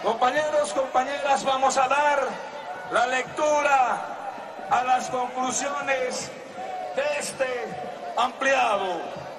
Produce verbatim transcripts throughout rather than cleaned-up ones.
Compañeros, compañeras, vamos a dar la lectura a las conclusiones de este ampliado.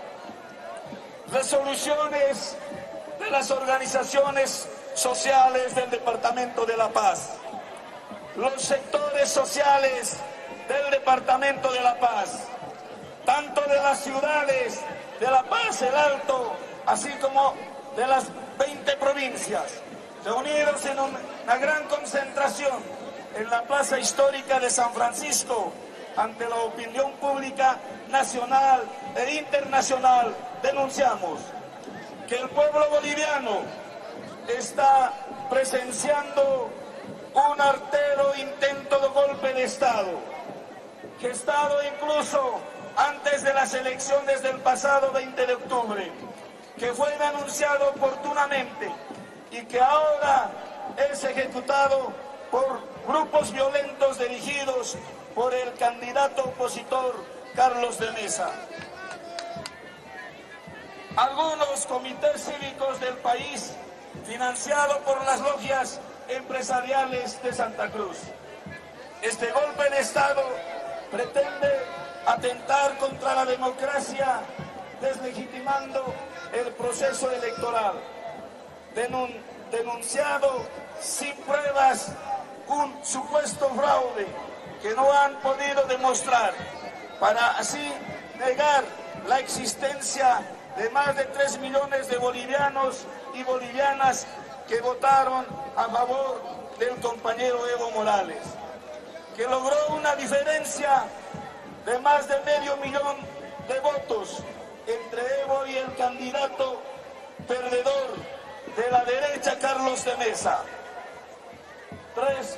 Resoluciones de las organizaciones sociales del Departamento de La Paz. Los sectores sociales del Departamento de La Paz, tanto de las ciudades de La Paz, El Alto, así como de las veinte provincias, reunidos en una gran concentración en la plaza histórica de San Francisco, ante la opinión pública nacional e internacional, denunciamos que el pueblo boliviano está presenciando un artero intento de golpe de Estado, gestado incluso antes de las elecciones del pasado veinte de octubre, que fue denunciado oportunamente y que ahora es ejecutado por grupos violentos dirigidos por el candidato opositor Carlos de Mesa. Algunos comités cívicos del país, financiados por las logias empresariales de Santa Cruz. Este golpe de Estado pretende atentar contra la democracia, deslegitimando el proceso electoral, Denun denunciado sin pruebas un supuesto fraude que no han podido demostrar, para así negar la existencia de más de tres millones de bolivianos y bolivianas que votaron a favor del compañero Evo Morales, que logró una diferencia de más de medio millón de votos entre Evo y el candidato perdedor de la derecha, Carlos de Mesa. Tres,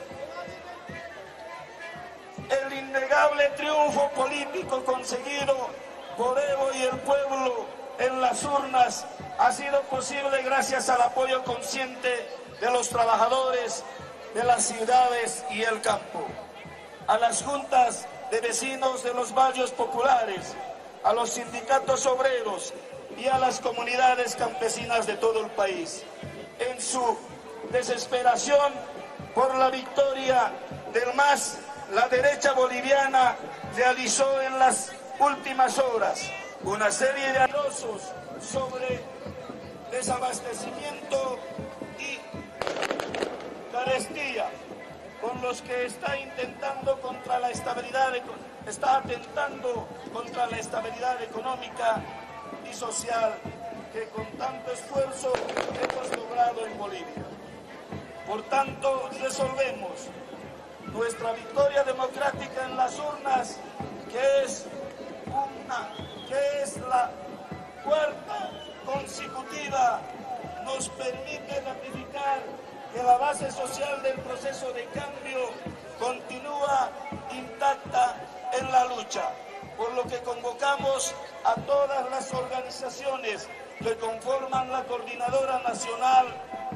el innegable triunfo político conseguido por Evo y el pueblo en las urnas ha sido posible gracias al apoyo consciente de los trabajadores de las ciudades y el campo, a las juntas de vecinos de los barrios populares, a los sindicatos obreros y a las comunidades campesinas de todo el país. En su desesperación por la victoria del MAS, la derecha boliviana realizó en las últimas horas una serie de anuncios sobre desabastecimiento y carestía, con los que está intentando contra la estabilidad, está atentando contra la estabilidad económica y social que con tanto esfuerzo hemos logrado en Bolivia. Por tanto, resolvemos nuestra victoria democrática en las urnas, que es una, que es la cuarta consecutiva, nos permite ratificar que la base social del proceso de cambio continúa intacta en la lucha, por lo que convocamos a todas las organizaciones que conforman la Coordinadora Nacional,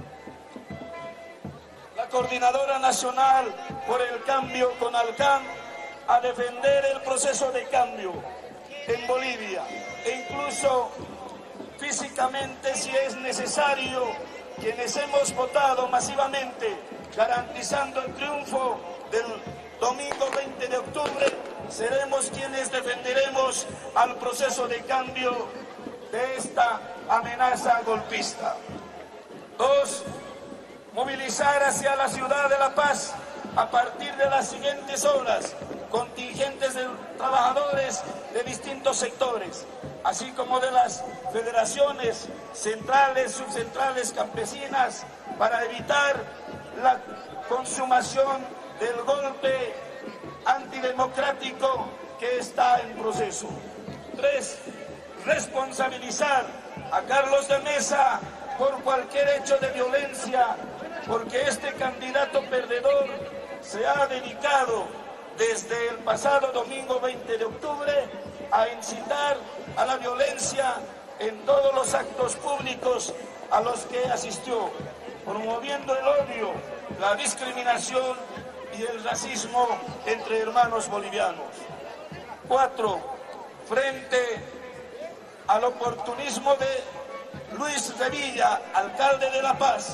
la Coordinadora Nacional por el Cambio CONALCAM, a defender el proceso de cambio en Bolivia, e incluso físicamente, si es necesario, quienes hemos votado masivamente garantizando el triunfo del domingo veinte de octubre, seremos quienes defenderemos al proceso de cambio de esta amenaza golpista. Dos, movilizar hacia la ciudad de La Paz a partir de las siguientes horas contingentes de trabajadores de distintos sectores, así como de las federaciones centrales, subcentrales, campesinas, para evitar la consumación del golpe antidemocrático que está en proceso. Tres, responsabilizar a Carlos de Mesa por cualquier hecho de violencia, porque este candidato perdedor se ha dedicado desde el pasado domingo veinte de octubre a incitar a la violencia en todos los actos públicos a los que asistió, promoviendo el odio, la discriminación y el racismo entre hermanos bolivianos. Cuatro, frente al oportunismo de Luis Revilla, alcalde de La Paz,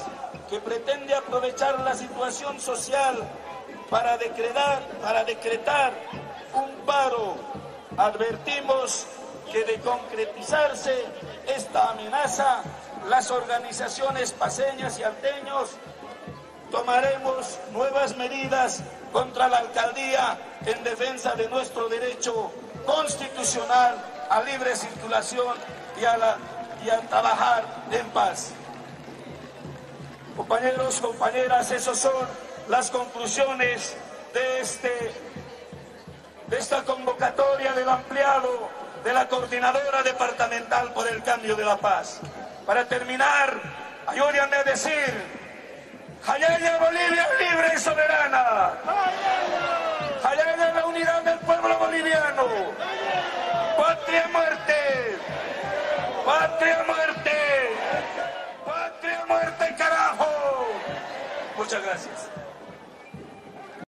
que pretende aprovechar la situación social para decretar, para decretar un paro. Advertimos que de concretizarse esta amenaza, las organizaciones paceñas y alteños tomaremos nuevas medidas contra la alcaldía en defensa de nuestro derecho constitucional a libre circulación y a, la, y a trabajar en paz. Compañeros, compañeras, esas son las conclusiones de, este, de esta convocatoria del ampliado de la Coordinadora Departamental por el Cambio de la Paz. Para terminar, ayúdenme a decir: ¡Jayaya Bolivia libre y soberana! ¡Jayaya la unidad del pueblo boliviano! ¡Patria muerte! ¡Patria muerte! ¡Patria muerte, carajo! Muchas gracias.